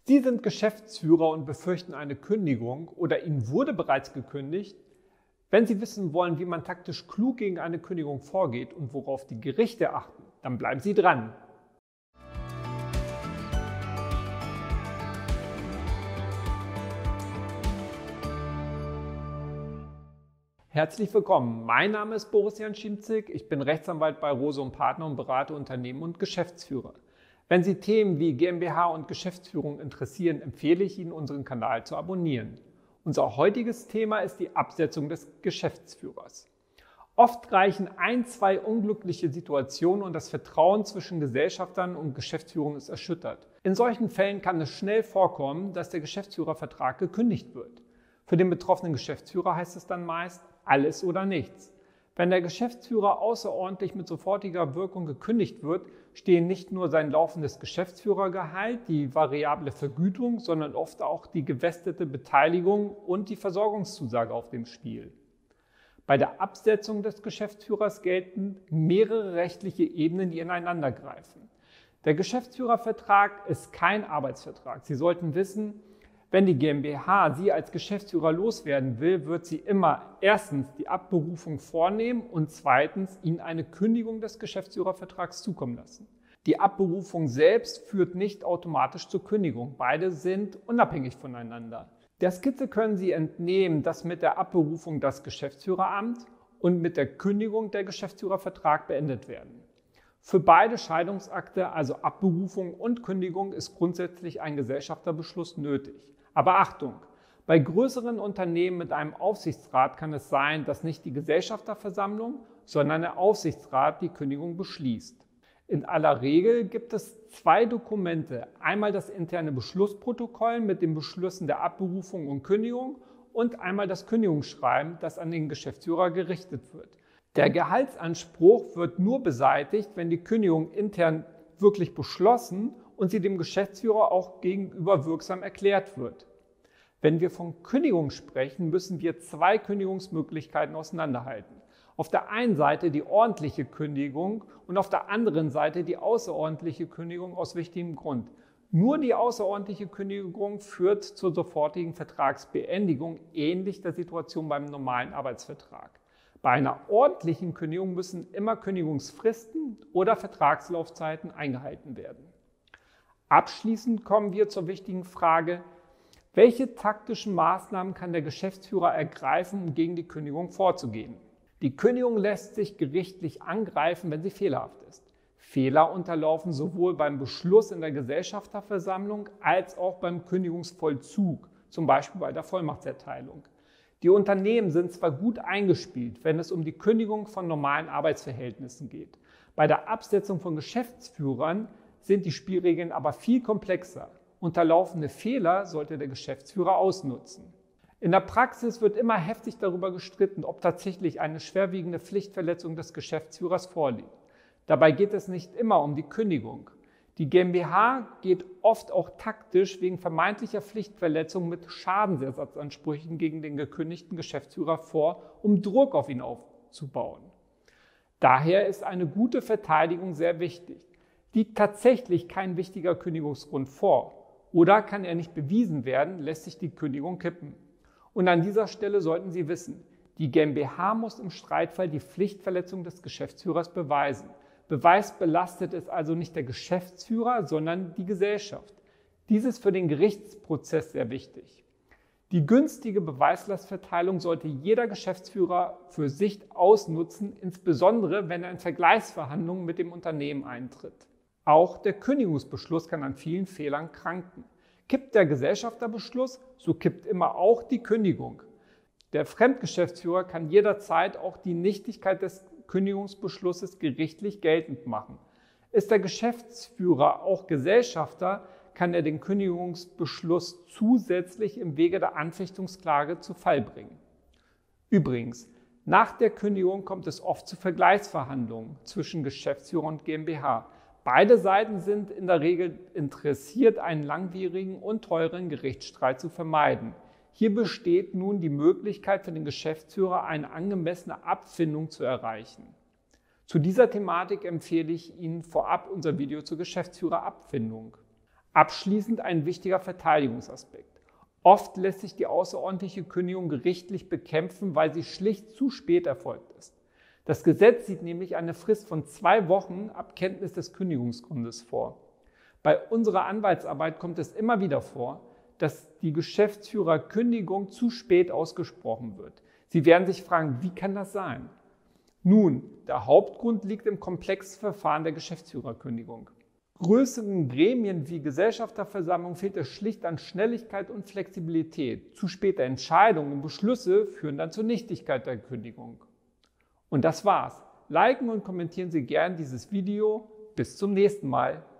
Sie sind Geschäftsführer und befürchten eine Kündigung oder Ihnen wurde bereits gekündigt. Wenn Sie wissen wollen, wie man taktisch klug gegen eine Kündigung vorgeht und worauf die Gerichte achten, dann bleiben Sie dran. Herzlich willkommen, mein Name ist Boris Janczynczyk, ich bin Rechtsanwalt bei Rose & Partner und berate Unternehmen und Geschäftsführer. Wenn Sie Themen wie GmbH und Geschäftsführung interessieren, empfehle ich Ihnen, unseren Kanal zu abonnieren. Unser heutiges Thema ist die Absetzung des Geschäftsführers. Oft reichen zwei unglückliche Situationen und das Vertrauen zwischen Gesellschaftern und Geschäftsführung ist erschüttert. In solchen Fällen kann es schnell vorkommen, dass der Geschäftsführervertrag gekündigt wird. Für den betroffenen Geschäftsführer heißt es dann meist alles oder nichts. Wenn der Geschäftsführer außerordentlich mit sofortiger Wirkung gekündigt wird, stehen nicht nur sein laufendes Geschäftsführergehalt, die variable Vergütung, sondern oft auch die gewästete Beteiligung und die Versorgungszusage auf dem Spiel. Bei der Absetzung des Geschäftsführers gelten mehrere rechtliche Ebenen, die ineinander greifen. Der Geschäftsführervertrag ist kein Arbeitsvertrag. Sie sollten wissen, wenn die GmbH Sie als Geschäftsführer loswerden will, wird sie immer erstens die Abberufung vornehmen und zweitens Ihnen eine Kündigung des Geschäftsführervertrags zukommen lassen. Die Abberufung selbst führt nicht automatisch zur Kündigung. Beide sind unabhängig voneinander. Der Skizze können Sie entnehmen, dass mit der Abberufung das Geschäftsführeramt und mit der Kündigung der Geschäftsführervertrag beendet werden. Für beide Scheidungsakte, also Abberufung und Kündigung, ist grundsätzlich ein Gesellschafterbeschluss nötig. Aber Achtung! Bei größeren Unternehmen mit einem Aufsichtsrat kann es sein, dass nicht die Gesellschafterversammlung, sondern der Aufsichtsrat die Kündigung beschließt. In aller Regel gibt es zwei Dokumente, einmal das interne Beschlussprotokoll mit den Beschlüssen der Abberufung und Kündigung und einmal das Kündigungsschreiben, das an den Geschäftsführer gerichtet wird. Der Gehaltsanspruch wird nur beseitigt, wenn die Kündigung intern wirklich beschlossen und sie dem Geschäftsführer auch gegenüber wirksam erklärt wird. Wenn wir von Kündigung sprechen, müssen wir zwei Kündigungsmöglichkeiten auseinanderhalten. Auf der einen Seite die ordentliche Kündigung und auf der anderen Seite die außerordentliche Kündigung aus wichtigem Grund. Nur die außerordentliche Kündigung führt zur sofortigen Vertragsbeendigung, ähnlich der Situation beim normalen Arbeitsvertrag. Bei einer ordentlichen Kündigung müssen immer Kündigungsfristen oder Vertragslaufzeiten eingehalten werden. Abschließend kommen wir zur wichtigen Frage, welche taktischen Maßnahmen kann der Geschäftsführer ergreifen, um gegen die Kündigung vorzugehen? Die Kündigung lässt sich gerichtlich angreifen, wenn sie fehlerhaft ist. Fehler unterlaufen sowohl beim Beschluss in der Gesellschafterversammlung als auch beim Kündigungsvollzug, zum Beispiel bei der Vollmachtserteilung. Die Unternehmen sind zwar gut eingespielt, wenn es um die Kündigung von normalen Arbeitsverhältnissen geht. Bei der Absetzung von Geschäftsführern sind die Spielregeln aber viel komplexer. Unterlaufende Fehler sollte der Geschäftsführer ausnutzen. In der Praxis wird immer heftig darüber gestritten, ob tatsächlich eine schwerwiegende Pflichtverletzung des Geschäftsführers vorliegt. Dabei geht es nicht immer um die Kündigung. Die GmbH geht oft auch taktisch wegen vermeintlicher Pflichtverletzung mit Schadensersatzansprüchen gegen den gekündigten Geschäftsführer vor, um Druck auf ihn aufzubauen. Daher ist eine gute Verteidigung sehr wichtig. Liegt tatsächlich kein wichtiger Kündigungsgrund vor oder kann er nicht bewiesen werden, lässt sich die Kündigung kippen. Und an dieser Stelle sollten Sie wissen, die GmbH muss im Streitfall die Pflichtverletzung des Geschäftsführers beweisen. Beweisbelastet ist also nicht der Geschäftsführer, sondern die Gesellschaft. Dies ist für den Gerichtsprozess sehr wichtig. Die günstige Beweislastverteilung sollte jeder Geschäftsführer für sich ausnutzen, insbesondere wenn er in Vergleichsverhandlungen mit dem Unternehmen eintritt. Auch der Kündigungsbeschluss kann an vielen Fehlern kranken. Kippt der Gesellschafterbeschluss, so kippt immer auch die Kündigung. Der Fremdgeschäftsführer kann jederzeit auch die Nichtigkeit des Kündigungsbeschlusses gerichtlich geltend machen. Ist der Geschäftsführer auch Gesellschafter, kann er den Kündigungsbeschluss zusätzlich im Wege der Anfechtungsklage zu Fall bringen. Übrigens, nach der Kündigung kommt es oft zu Vergleichsverhandlungen zwischen Geschäftsführer und GmbH. Beide Seiten sind in der Regel interessiert, einen langwierigen und teuren Gerichtsstreit zu vermeiden. Hier besteht nun die Möglichkeit für den Geschäftsführer, eine angemessene Abfindung zu erreichen. Zu dieser Thematik empfehle ich Ihnen vorab unser Video zur Geschäftsführerabfindung. Abschließend ein wichtiger Verteidigungsaspekt. Oft lässt sich die außerordentliche Kündigung gerichtlich bekämpfen, weil sie schlicht zu spät erfolgt ist. Das Gesetz sieht nämlich eine Frist von 2 Wochen ab Kenntnis des Kündigungsgrundes vor. Bei unserer Anwaltsarbeit kommt es immer wieder vor, dass die Geschäftsführerkündigung zu spät ausgesprochen wird. Sie werden sich fragen, wie kann das sein? Nun, der Hauptgrund liegt im komplexen Verfahren der Geschäftsführerkündigung. Größeren Gremien wie Gesellschafterversammlung fehlt es schlicht an Schnelligkeit und Flexibilität. Zu späte Entscheidungen und Beschlüsse führen dann zur Nichtigkeit der Kündigung. Und das war's. Liken und kommentieren Sie gern dieses Video. Bis zum nächsten Mal.